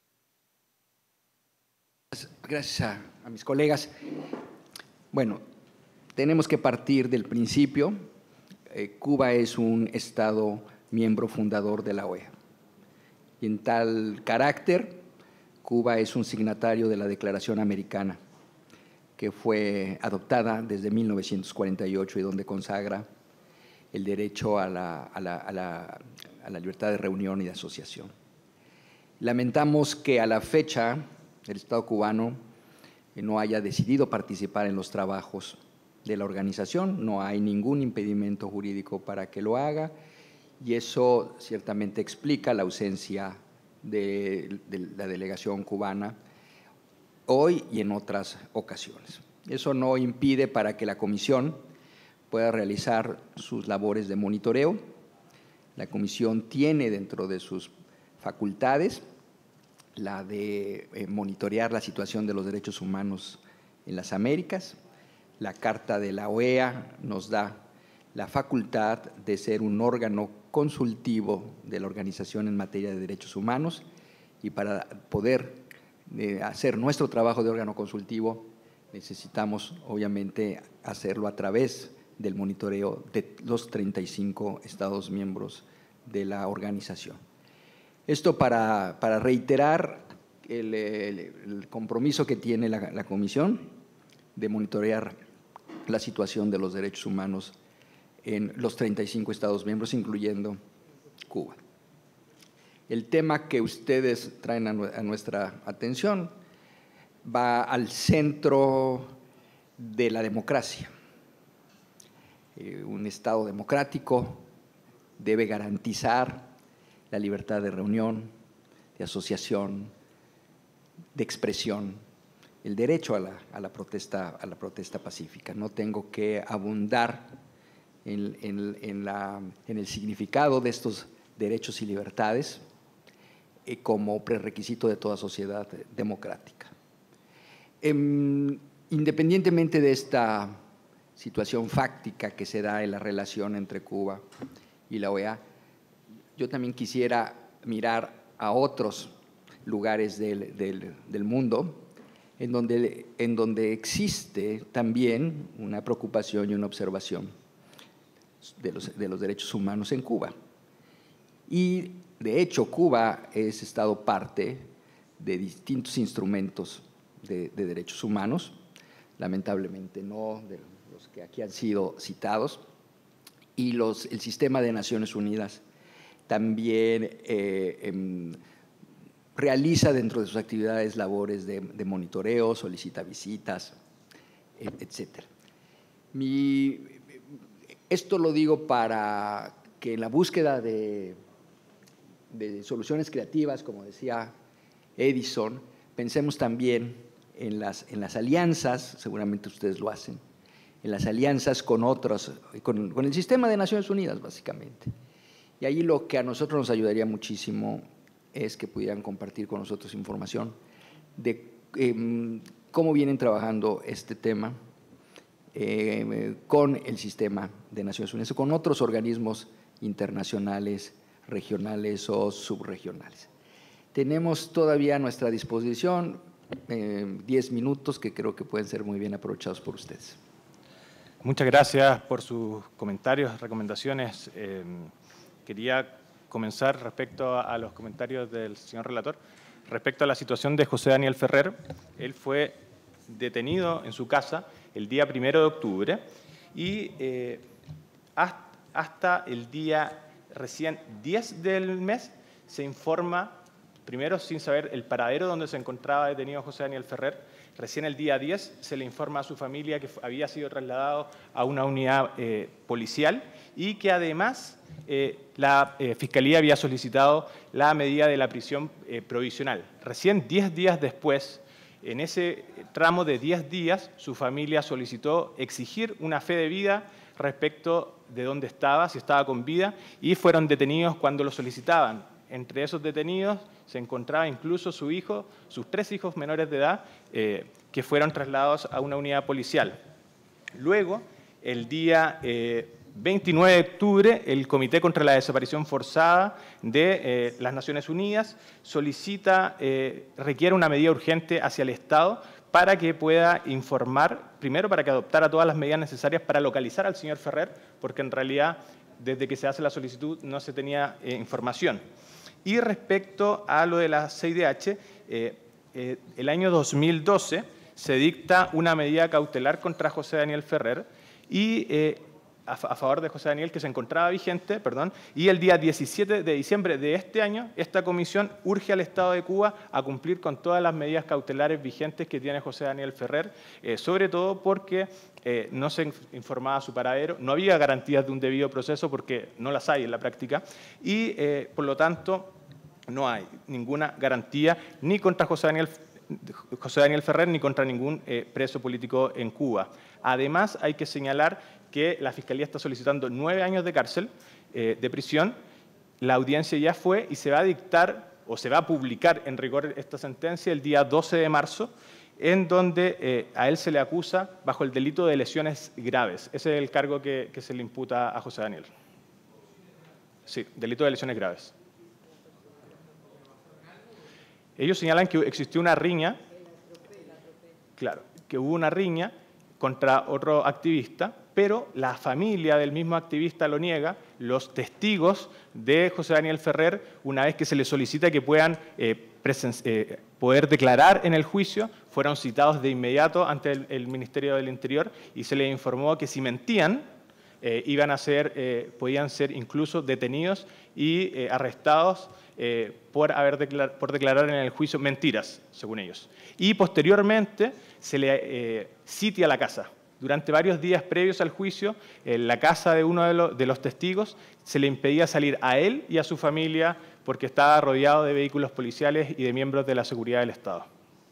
Gracias a, a mis colegas. Bueno, tenemos que partir del principio. Eh, Cuba es un Estado miembro fundador de la O E A. Y en tal carácter, Cuba es un signatario de la Declaración Americana, que fue adoptada desde mil novecientos cuarenta y ocho y donde consagra el derecho a la, a la, a la, a la libertad de reunión y de asociación. Lamentamos que a la fecha el Estado cubano no haya decidido participar en los trabajos de la organización, no hay ningún impedimento jurídico para que lo haga, y eso ciertamente explica la ausencia de, de la delegación cubana hoy y en otras ocasiones. Eso no impide para que la Comisión pueda realizar sus labores de monitoreo. La Comisión tiene dentro de sus facultades la de eh, monitorear la situación de los derechos humanos en las Américas. La Carta de la O E A nos da la facultad de ser un órgano consultivo de la organización en materia de derechos humanos, y para poder eh, hacer nuestro trabajo de órgano consultivo necesitamos obviamente hacerlo a través del monitoreo de los treinta y cinco Estados miembros de la organización. Esto para, para reiterar el, el, el compromiso que tiene la, la Comisión de monitorear la situación de los derechos humanos en los treinta y cinco Estados miembros, incluyendo Cuba. el tema que ustedes traen a nuestra atención va al centro de la democracia. Eh, un Estado democrático debe garantizar la libertad de reunión, de asociación, de expresión, el derecho a la, a la, protesta, a la protesta pacífica. No tengo que abundar en, en, en, la, en el significado de estos derechos y libertades eh, como prerequisito de toda sociedad democrática. Eh, independientemente de esta situación fáctica que se da en la relación entre Cuba y la O E A, yo también quisiera mirar a otros lugares del, del, del mundo en donde, en donde existe también una preocupación y una observación de los, de los derechos humanos en Cuba. Y, de hecho, Cuba es estado parte de distintos instrumentos de, de derechos humanos, lamentablemente no de los que aquí han sido citados, y los, el sistema de Naciones Unidas también eh, eh, realiza dentro de sus actividades labores de, de monitoreo, solicita visitas, etcétera. Mi, esto lo digo para que en la búsqueda de, de soluciones creativas, como decía Edison, pensemos también en las, en las alianzas, seguramente ustedes lo hacen, en las alianzas con otros, con, con el sistema de Naciones Unidas, básicamente. Y ahí lo que a nosotros nos ayudaría muchísimo es que pudieran compartir con nosotros información de eh, cómo vienen trabajando este tema eh, con el sistema de Naciones Unidas, con otros organismos internacionales, regionales o subregionales. Tenemos todavía a nuestra disposición eh, diez minutos que creo que pueden ser muy bien aprovechados por ustedes. Muchas gracias por sus comentarios, recomendaciones. Eh, quería comenzar respecto a, a los comentarios del señor relator. Respecto a la situación de José Daniel Ferrer, él fue detenido en su casa el día primero de octubre y eh, hasta, hasta el día recién diez del mes se informa, primero sin saber el paradero donde se encontraba detenido José Daniel Ferrer. Recién el día diez se le informa a su familia que había sido trasladado a una unidad eh, policial y que además eh, la eh, Fiscalía había solicitado la medida de la prisión eh, provisional. Recién diez días después, en ese tramo de diez días, su familia solicitó exigir una fe de vida respecto de dónde estaba, si estaba con vida, y fueron detenidos cuando lo solicitaban. Entre esos detenidos se encontraba incluso su hijo, sus tres hijos menores de edad, eh, que fueron trasladados a una unidad policial. Luego, el día eh, veintinueve de octubre, el Comité contra la Desaparición Forzada de eh, las Naciones Unidas solicita, eh, requiere una medida urgente hacia el Estado para que pueda informar, primero para que adoptara todas las medidas necesarias para localizar al señor Ferrer, porque en realidad desde que se hace la solicitud no se tenía eh, información. Y respecto a lo de la C I D H, eh, eh, el año dos mil doce se dicta una medida cautelar contra José Daniel Ferrer y eh, a, a favor de José Daniel que se encontraba vigente, perdón, y el día diecisiete de diciembre de este año esta comisión urge al Estado de Cuba a cumplir con todas las medidas cautelares vigentes que tiene José Daniel Ferrer, eh, sobre todo porque eh, no se informaba su paradero, no había garantías de un debido proceso porque no las hay en la práctica y eh, por lo tanto no hay ninguna garantía ni contra José Daniel, José Daniel Ferrer ni contra ningún eh, preso político en Cuba. Además, hay que señalar que la Fiscalía está solicitando nueve años de cárcel, eh, de prisión. La audiencia ya fue y se va a dictar o se va a publicar en rigor esta sentencia el día doce de marzo, en donde eh, a él se le acusa bajo el delito de lesiones graves. Ese es el cargo que, que se le imputa a José Daniel. Sí, delito de lesiones graves. Ellos señalan que existió una riña, claro, que hubo una riña contra otro activista, pero la familia del mismo activista lo niega. Los testigos de José Daniel Ferrer, una vez que se les solicita que puedan eh, eh, poder declarar en el juicio, fueron citados de inmediato ante el, el Ministerio del Interior y se les informó que si mentían, eh, iban a ser, eh, podían ser incluso detenidos y eh, arrestados eh, por, haber declar por declarar en el juicio mentiras, según ellos. Y posteriormente se le eh, sitia la casa. Durante varios días previos al juicio, en la casa de uno de los, de los testigos se le impedía salir a él y a su familia porque estaba rodeado de vehículos policiales y de miembros de la seguridad del Estado.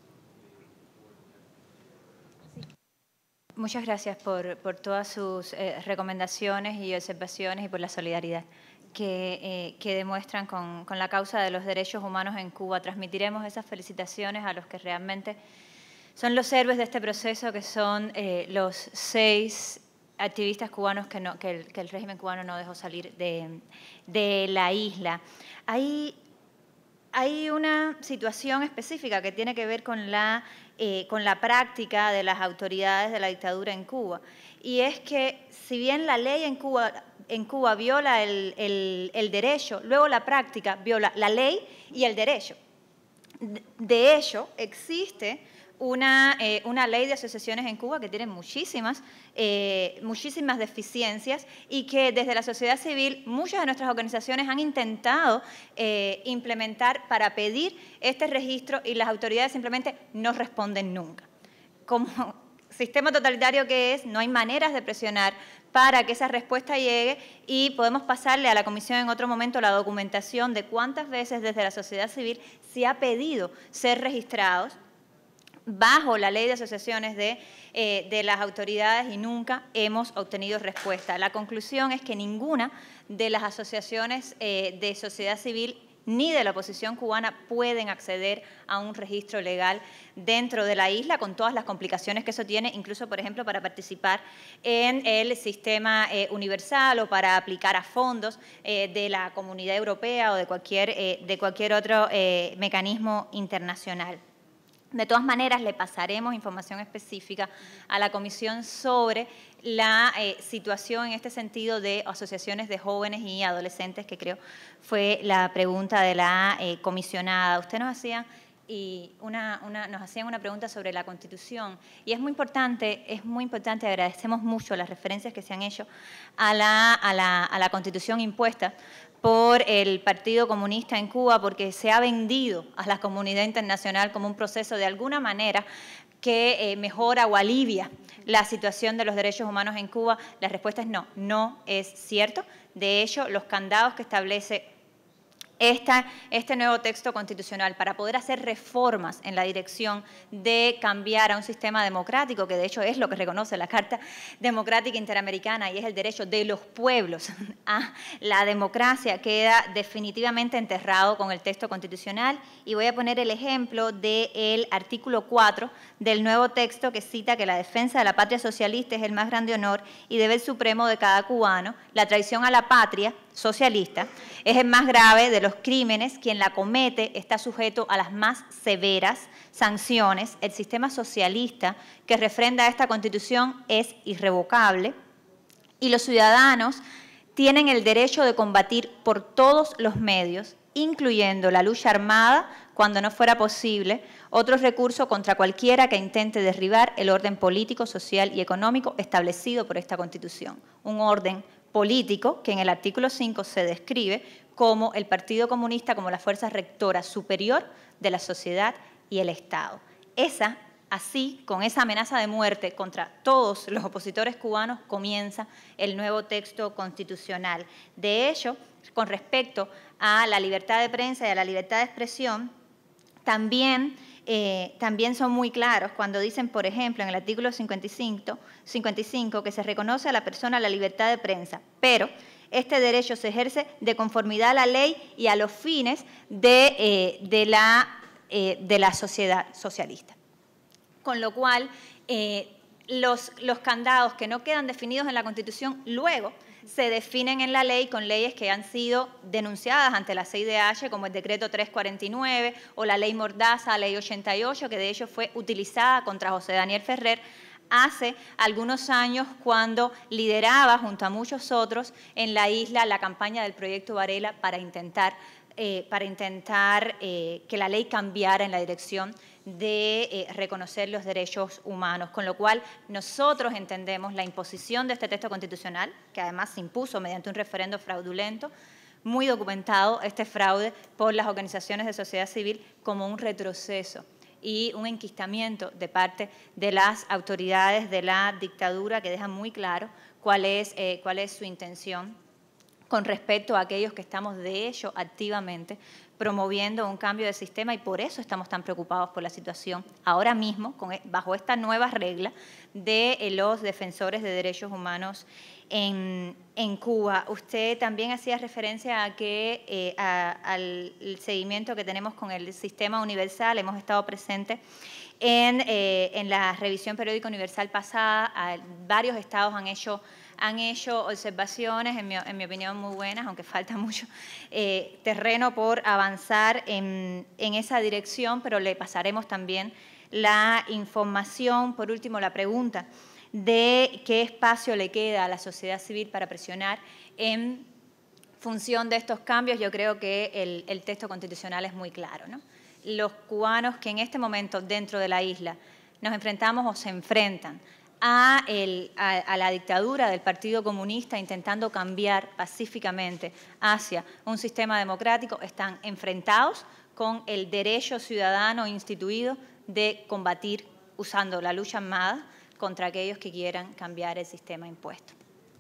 Muchas gracias por, por todas sus eh, recomendaciones y observaciones y por la solidaridad que, eh, que demuestran con, con la causa de los derechos humanos en Cuba. Transmitiremos esas felicitaciones a los que realmente son los héroes de este proceso, que son eh, los seis activistas cubanos que, no, que, el, que el régimen cubano no dejó salir de, de la isla. Hay, hay una situación específica que tiene que ver con la, eh, con la práctica de las autoridades de la dictadura en Cuba. Y es que si bien la ley en Cuba, en Cuba viola el, el, el derecho, luego la práctica viola la ley y el derecho. De hecho, existe Una, eh, una ley de asociaciones en Cuba que tiene muchísimas, eh, muchísimas deficiencias y que desde la sociedad civil muchas de nuestras organizaciones han intentado eh, implementar para pedir este registro y las autoridades simplemente no responden nunca. Como sistema totalitario que es, no hay maneras de presionar para que esa respuesta llegue y podemos pasarle a la comisión en otro momento la documentación de cuántas veces desde la sociedad civil se ha pedido ser registrados bajo la ley de asociaciones de, eh, de las autoridades y nunca hemos obtenido respuesta. La conclusión es que ninguna de las asociaciones eh, de sociedad civil ni de la oposición cubana pueden acceder a un registro legal dentro de la isla, con todas las complicaciones que eso tiene, incluso, por ejemplo, para participar en el sistema eh, universal o para aplicar a fondos eh, de la Comunidad Europea o de cualquier, eh, de cualquier otro eh, mecanismo internacional. De todas maneras, le pasaremos información específica a la comisión sobre la eh, situación en este sentido de asociaciones de jóvenes y adolescentes, que creo fue la pregunta de la eh, comisionada. Usted nos hacía, y una, una, nos hacían una pregunta sobre la Constitución, y es muy importante, es muy importante, agradecemos mucho las referencias que se han hecho a la, a la, a la Constitución impuesta por el Partido Comunista en Cuba, porque se ha vendido a la comunidad internacional como un proceso de alguna manera que eh, mejora o alivia la situación de los derechos humanos en Cuba. La respuesta es no, no es cierto. De hecho, los candados que establece Esta, este nuevo texto constitucional para poder hacer reformas en la dirección de cambiar a un sistema democrático, que de hecho es lo que reconoce la Carta Democrática Interamericana y es el derecho de los pueblos a la democracia, queda definitivamente enterrado con el texto constitucional. Y voy a poner el ejemplo del artículo cuatro del nuevo texto, que cita que la defensa de la patria socialista es el más grande honor y deber supremo de cada cubano. La traición a la patria socialista es el más grave de los crímenes. Quien la comete está sujeto a las más severas sanciones. El sistema socialista que refrenda esta Constitución es irrevocable y los ciudadanos tienen el derecho de combatir por todos los medios, incluyendo la lucha armada, cuando no fuera posible, otros recursos contra cualquiera que intente derribar el orden político, social y económico establecido por esta Constitución. Un orden político que en el artículo cinco se describe como el Partido Comunista como la fuerza rectora superior de la sociedad y el Estado. Esa, así, con esa amenaza de muerte contra todos los opositores cubanos, comienza el nuevo texto constitucional. De hecho, con respecto a la libertad de prensa y a la libertad de expresión, también Eh, también son muy claros cuando dicen, por ejemplo, en el artículo cincuenta y cinco, cincuenta y cinco, que se reconoce a la persona la libertad de prensa, pero este derecho se ejerce de conformidad a la ley y a los fines de, eh, de, la, eh, de la sociedad socialista. Con lo cual, eh, los, los candados que no quedan definidos en la Constitución luego se definen en la ley con leyes que han sido denunciadas ante la C I D H, como el decreto trescientos cuarenta y nueve o la ley Mordaza, ley ochenta y ocho, que de hecho fue utilizada contra José Daniel Ferrer hace algunos años cuando lideraba junto a muchos otros en la isla la campaña del Proyecto Varela para intentar eh, para intentar eh, que la ley cambiara en la dirección de eh, reconocer los derechos humanos, con lo cual nosotros entendemos la imposición de este texto constitucional, que además se impuso mediante un referendo fraudulento, muy documentado este fraude por las organizaciones de sociedad civil, como un retroceso y un enquistamiento de parte de las autoridades de la dictadura, que dejan muy claro cuál es, eh, cuál es su intención con respecto a aquellos que estamos de hecho activamente promoviendo un cambio de sistema, y por eso estamos tan preocupados por la situación ahora mismo, con, bajo esta nueva regla de eh, los defensores de derechos humanos en, en Cuba. Usted también hacía referencia a que eh, a, al seguimiento que tenemos con el sistema universal. Hemos estado presentes en, eh, en la revisión periódica universal pasada. A, varios estados han hecho han hecho observaciones, en mi, en mi opinión, muy buenas, aunque falta mucho eh, terreno por avanzar en, en esa dirección, pero le pasaremos también la información. Por último, la pregunta de qué espacio le queda a la sociedad civil para presionar en función de estos cambios. Yo creo que el, el texto constitucional es muy claro, ¿no? Los cubanos que en este momento dentro de la isla nos enfrentamos o se enfrentan A, el, a, a la dictadura del Partido Comunista, intentando cambiar pacíficamente hacia un sistema democrático, están enfrentados con el derecho ciudadano instituido de combatir usando la lucha armada contra aquellos que quieran cambiar el sistema impuesto.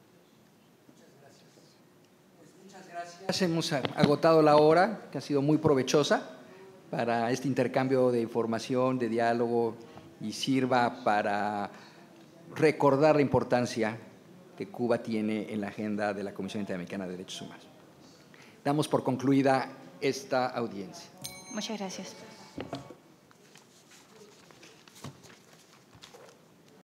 Muchas gracias. Hemos agotado la hora, que ha sido muy provechosa para este intercambio de información, de diálogo, y sirva para recordar la importancia que Cuba tiene en la agenda de la Comisión Interamericana de Derechos Humanos. Damos por concluida esta audiencia. Muchas gracias.